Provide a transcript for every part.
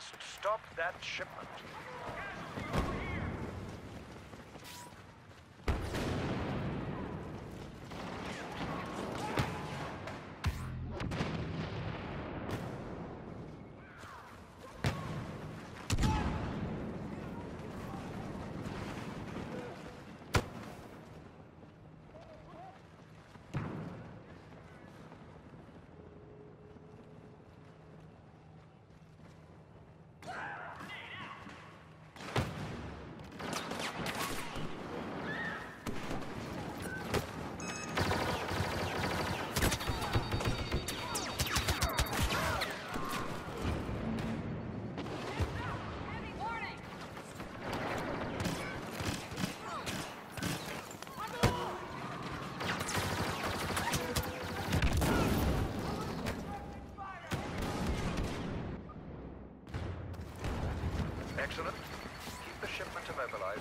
must stop that shipment. Excellent. Keep the shipment immobilized.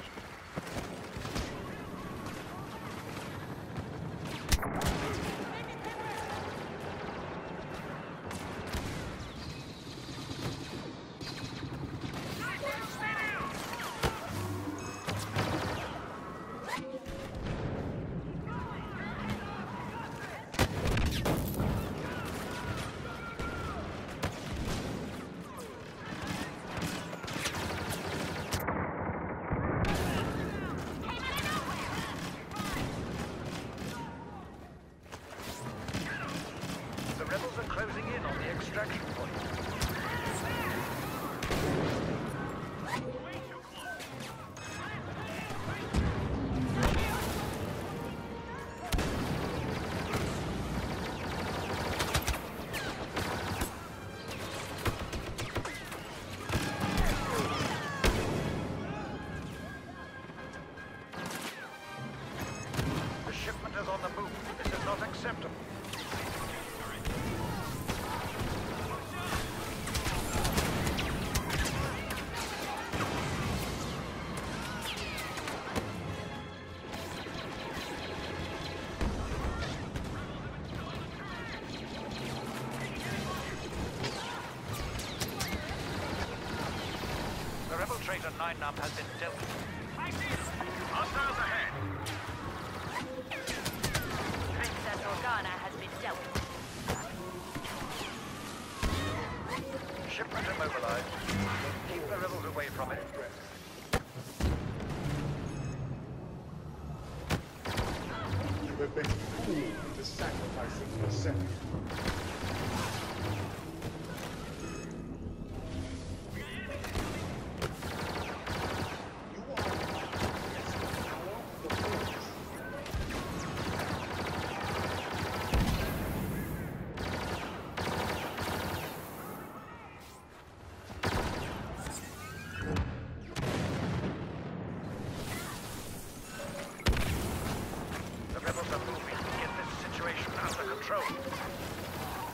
Rebels are closing in on the extraction point. The shipment is on the move. This is not acceptable. The rebel traitor 9-Num has been dealt with. Hostiles ahead! Princess Organa has been dealt with. Shipment immobilized. Keep the rebels away from it. You have been fooled into sacrificing yourself. The rebels are moving to get this situation under control.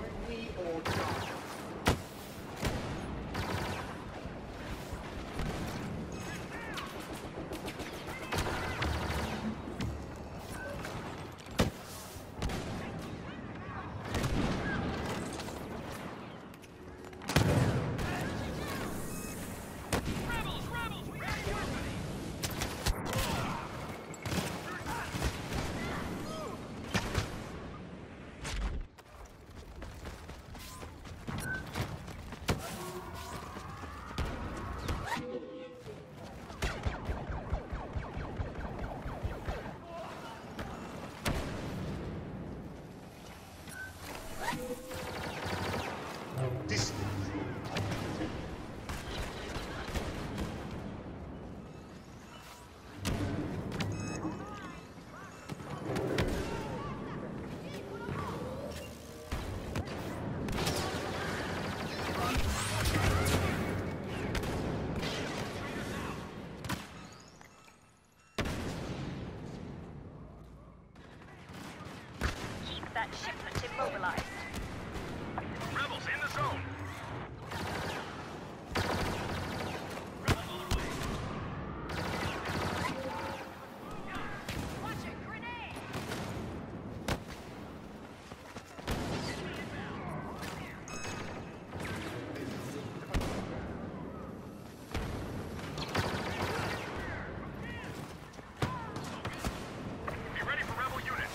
Join me or die. Distance. Keep that shipment immobilized. Rebels in the zone. Watch it, grenade! Be ready for rebel units.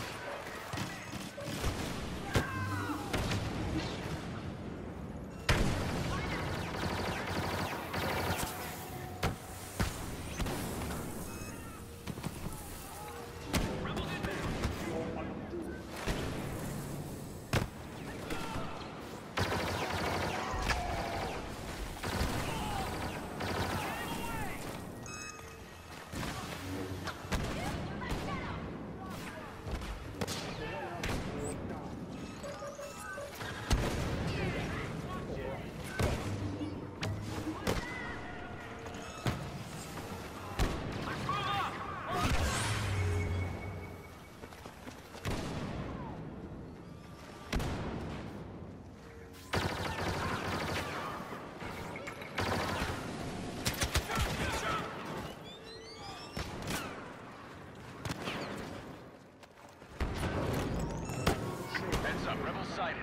Heads up, rebels sighted.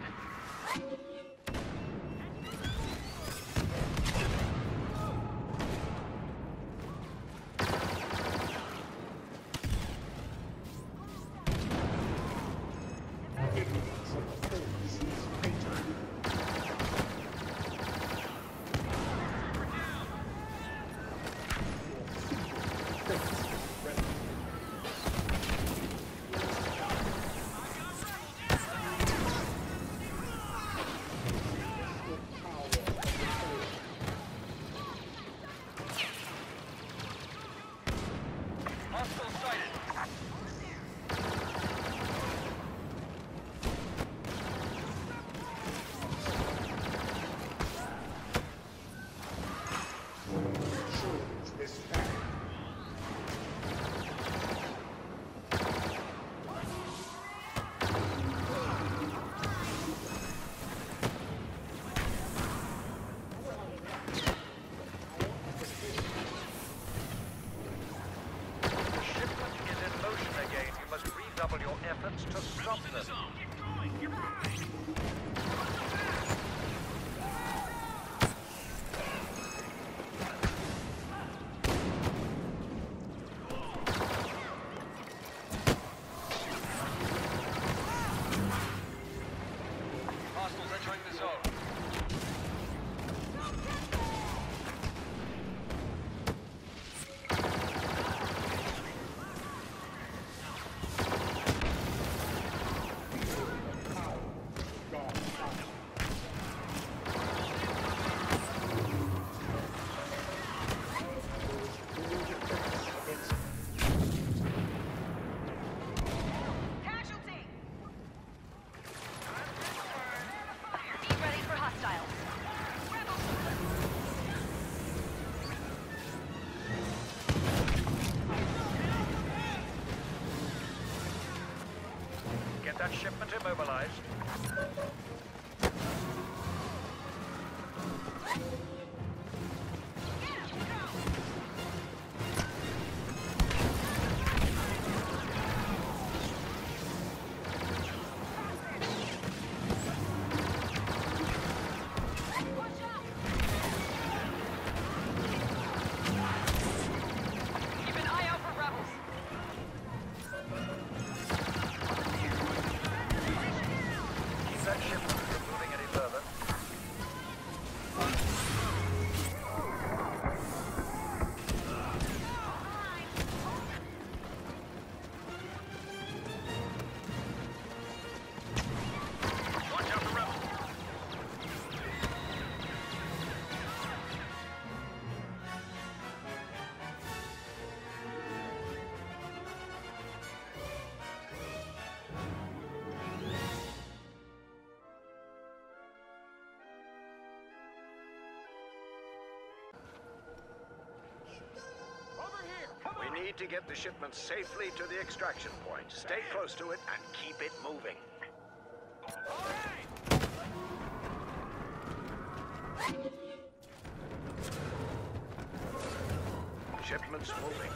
Hostile sighted. Choose this path. Shipment is in motion again. You must redouble your efforts to stop them. Hostiles entering the zone. Casualty! Be ready for hostiles. Get that shipment immobilized. Keep an eye out for rebels. Keep that shipment from moving any further. Watch out for rebels. We need to get the shipment safely to the extraction point. Stay close to it and keep it moving. Shipment's moving.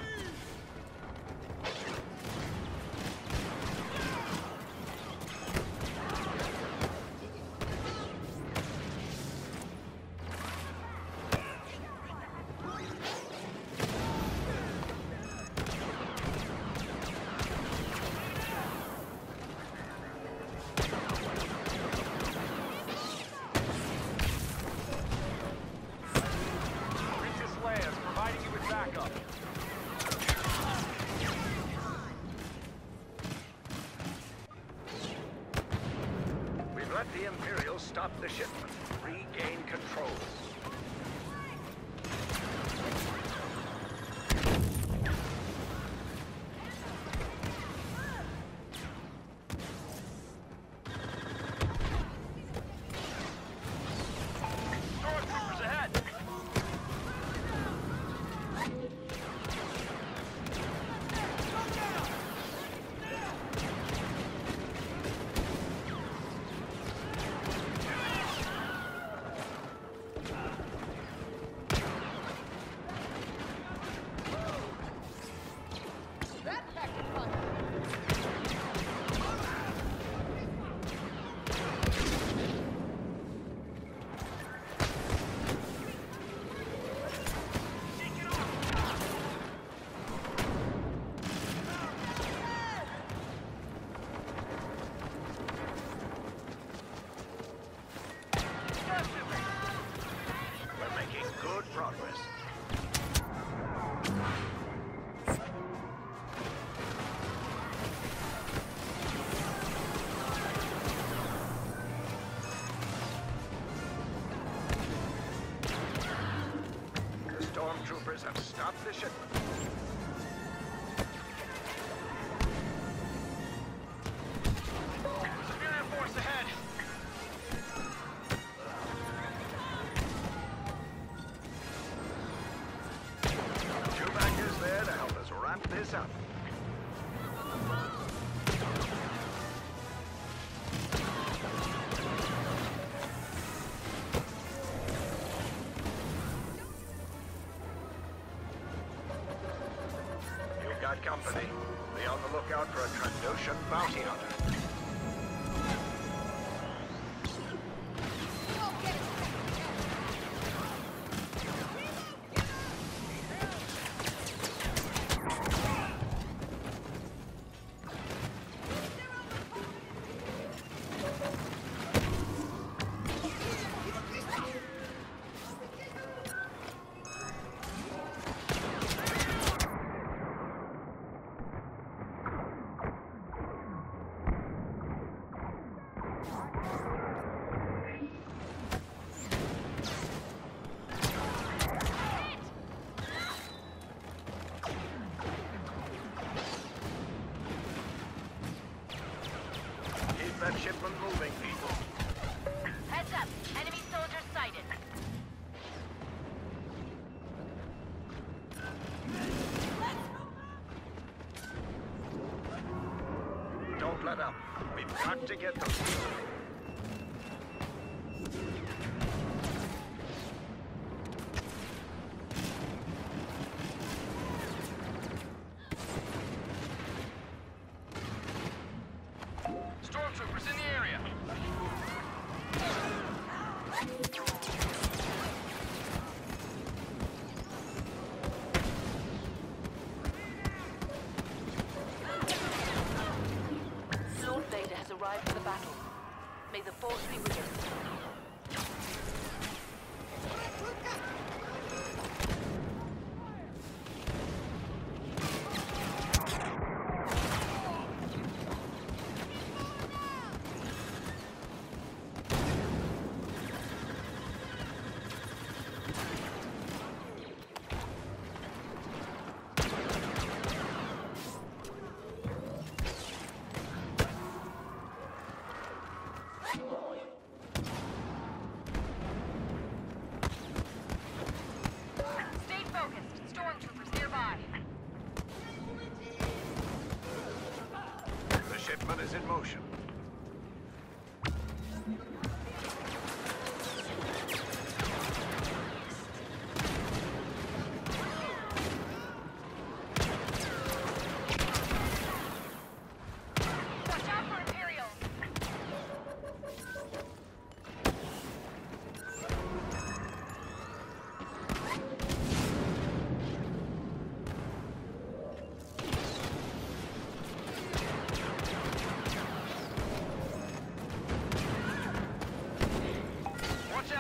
Princess Leia's providing you with backup. We've let the Imperials stop the shipment. Regain control. Stormtroopers ahead! We're making good progress. The stormtroopers have stopped the shipment. Superior force ahead! Chewbacca's there to help us wrap this up. You've got company. Be on the lookout for a Trandoshan bounty hunter. Keep that shipment moving, people. Heads up. Enemy soldiers sighted. Don't let up. We've got to get them.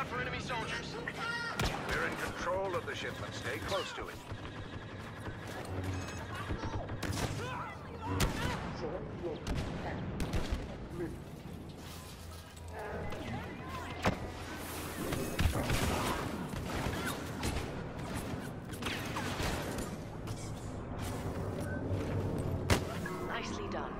out for enemy soldiers. We're in control of the shipment. Stay close to it. Join your companion. Live. Nicely done.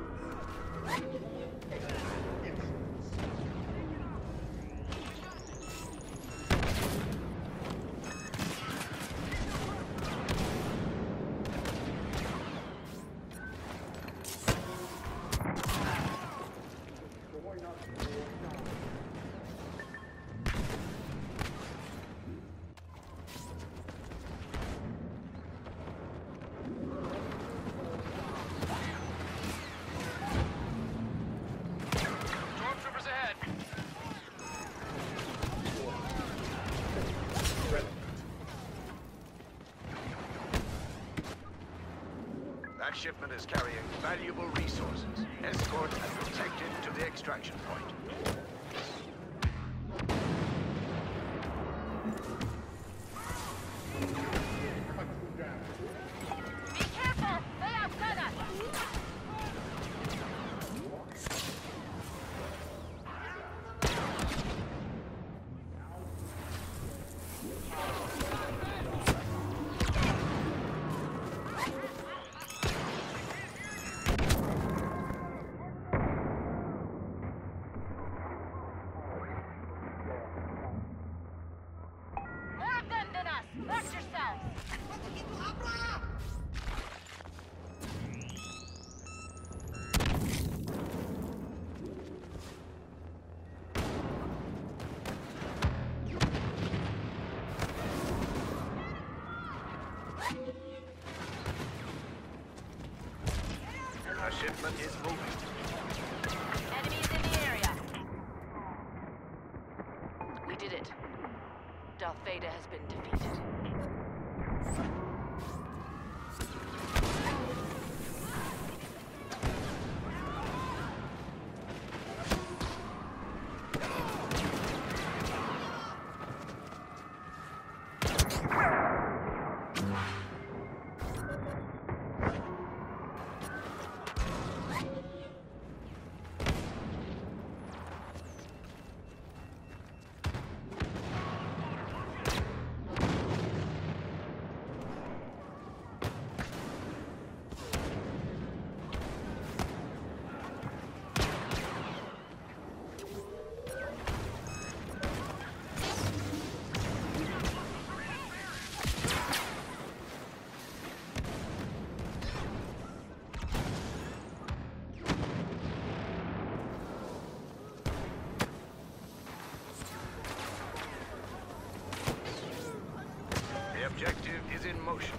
Join us or die. Stormtroopers ahead. That shipment is carrying valuable resources. Escort and protect it to the extraction point. Cut you down. Be careful! They outgun us! More of them than us! Watch yourselves! A shipment is moving. Enemies in the area. We did it. Darth Vader has been defeated. The objective is in motion.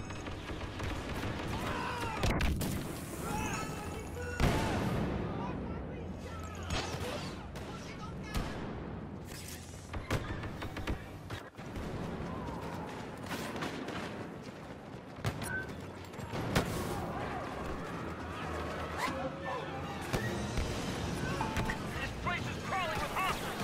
This place is crawling with hostiles.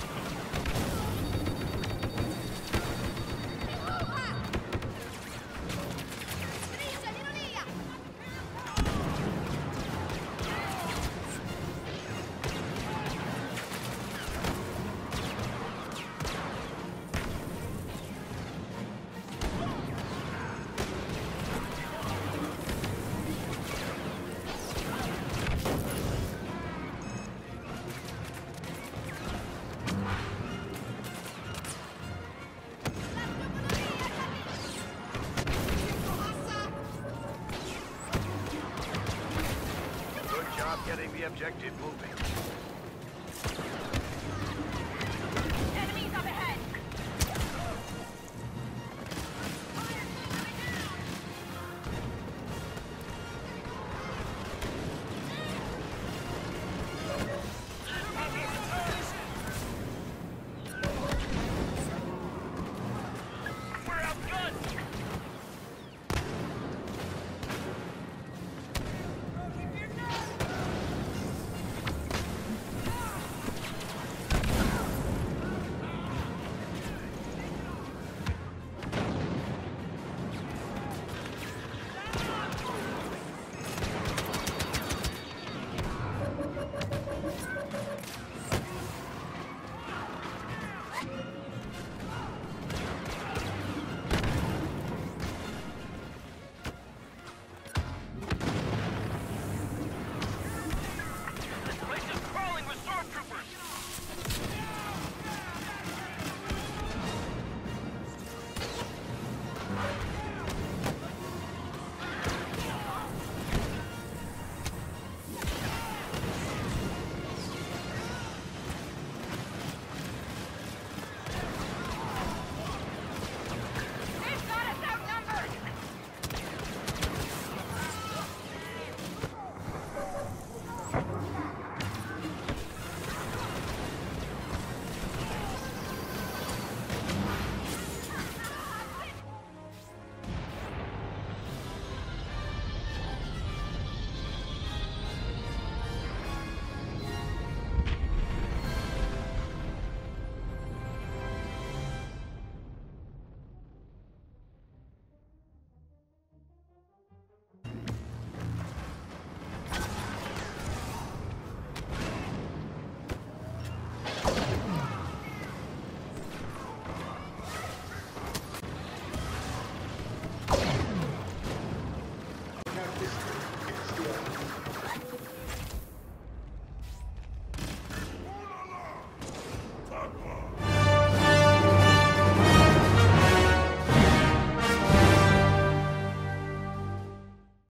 Good job getting the objective moving.